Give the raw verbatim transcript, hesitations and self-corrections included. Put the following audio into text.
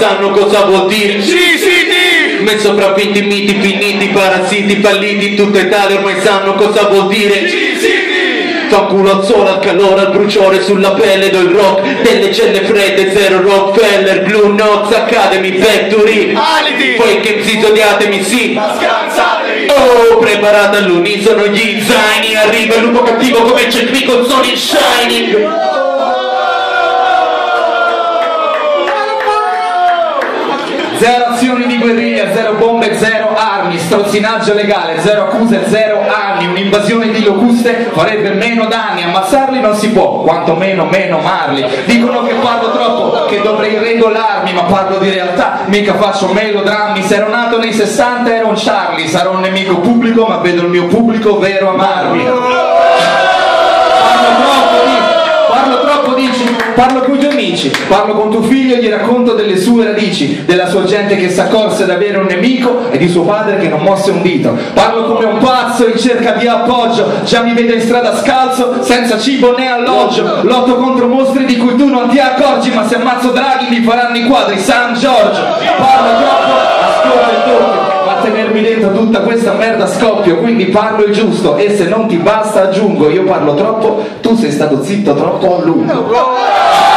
sanno cosa vuol dire. Sì, sì, sì. Me sopravvinti, miti, finiti, parassiti, falliti in tutta Italia ormai sanno cosa vuol dire. Sì, sì, sì. Fa culo al sole, al calore, al bruciore sulla pelle do il rock delle celle fredde, zero Rockefeller, Blue Notes, Academy, Factory. Aliti. Poi che psi odiatemi, sì. Ma scansatevi. Oh, preparata all'unisono gli zaini. Arriva il lupo cattivo come c'è qui con Sony Shining. Zero azioni di guerriglia, zero bombe, zero armi, strozzinaggio legale, zero accuse, zero anni, un'invasione di locuste farebbe meno danni, ammazzarli non si può, quantomeno meno marli. Dicono che parlo troppo, che dovrei regolarmi, ma parlo di realtà, mica faccio melodrammi. Se ero nato nei sessanta ero un Charlie, sarò un nemico pubblico ma vedo il mio pubblico vero amarmi. Parlo troppo, dici, parlo troppo, dici, parlo con i tuoi amici, parlo con tuo figlio e gli racconto delle sue radici, della sua gente che s'accorse di avere un nemico e di suo padre che non mosse un dito. Parlo come un pazzo in cerca di appoggio, già mi vedo in strada scalzo, senza cibo né alloggio. Lotto contro mostri di cui tu non ti accorgi, ma se ammazzo Draghi mi faranno i quadri San Giorgio. Parlo troppo, ascolta il doppio, ma a tenermi dentro tutta questa merda scoppio, quindi parlo il giusto e se non ti basta aggiungo, io parlo troppo, tu sei stato zitto troppo a lungo.